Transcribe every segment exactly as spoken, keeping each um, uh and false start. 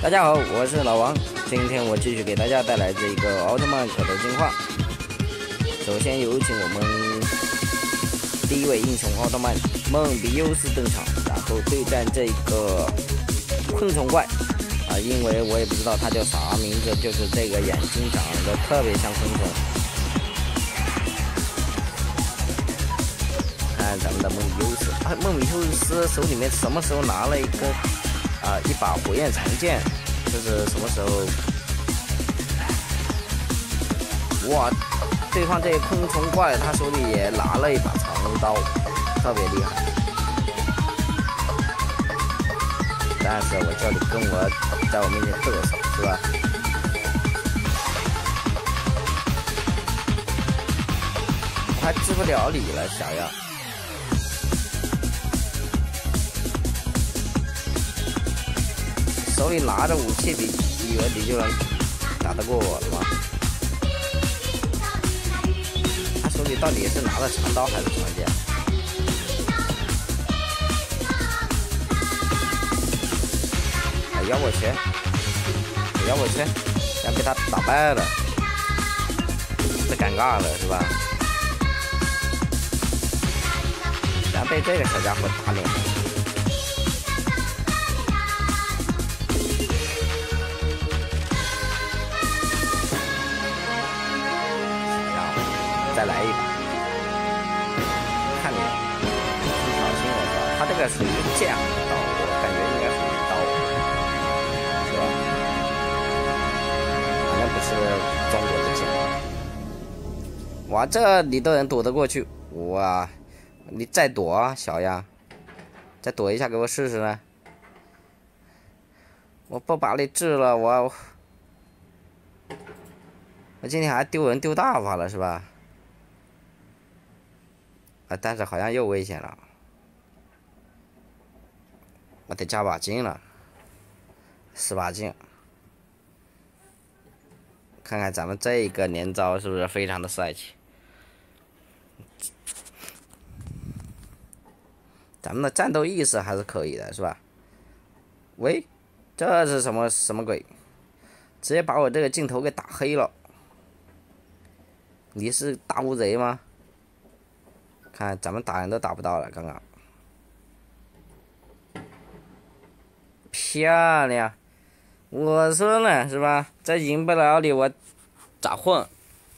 大家好，我是老王，今天我继续给大家带来这个奥特曼可的进化。首先有请我们第一位英雄奥特曼梦比优斯登场，然后对战这个昆虫怪啊，因为我也不知道他叫啥名字，就是这个眼睛长得特别像昆虫。看咱们的梦比优斯，啊，梦比优斯手里面什么时候拿了一个啊一把火焰长剑？这是什么时候？哇！对方这个昆虫怪，他手里也拿了一把长刀，特别厉害。但是我叫你跟我在我面前嘚瑟，是吧？我还治不了你了，小样！手里拿着武器，你以为你就能打得过我了吗？他手里到底是拿的长刀还是长剑？啊，摇过去，摇过去，要被他打败了，这尴尬了是吧？然被这个小家伙打脸。再来一把，看你很小心我说，他这个属于剑和刀，我感觉应该属于刀，是吧？反正不是中国的剑。哇，这你都能躲得过去，哇！你再躲啊，小样，再躲一下给我试试呢。我不把你治了，我我今天还丢人丢大发了，是吧？啊！但是好像又危险了，我得加把劲了，使把劲，看看咱们这个连招是不是非常的帅气？咱们的战斗意识还是可以的，是吧？喂，这是什么什么鬼？直接把我这个镜头给打黑了！你是大乌贼吗？看咱们打人都打不到了，刚刚漂亮，我说呢是吧？再赢不了你我咋混？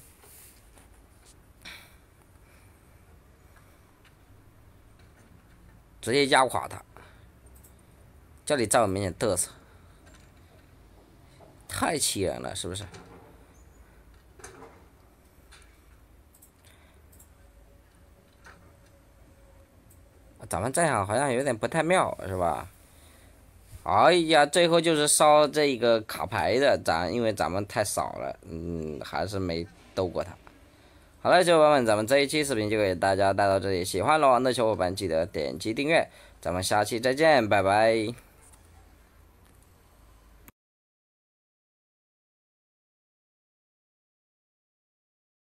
直接压垮他，叫你在我面前嘚瑟，太气人了，是不是？咱们这样好像有点不太妙，是吧？哎呀，最后就是烧这个卡牌的，咱因为咱们太少了，嗯，还是没斗过他。好了，小伙伴们，咱们这一期视频就给大家带到这里，喜欢老王的小伙伴记得点击订阅，咱们下期再见，拜拜。